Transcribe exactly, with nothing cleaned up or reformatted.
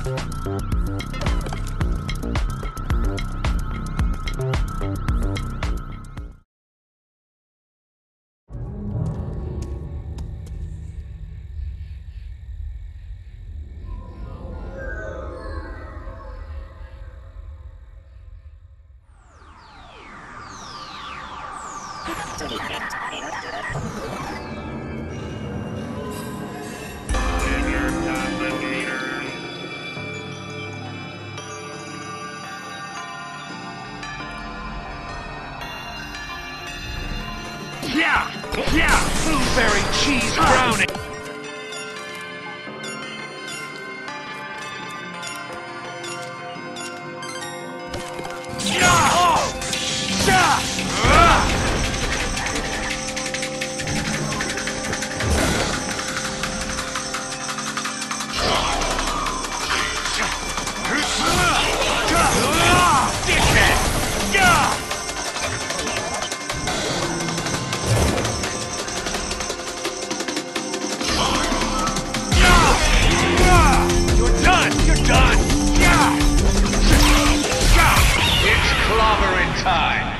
Yeah! Yeah! Blueberry cheese brownie! Yeah! Oh! Yeah! Uh! Dickhead! Yeah! You're done! You're done! Yeah! Yeah! It's clobbering time!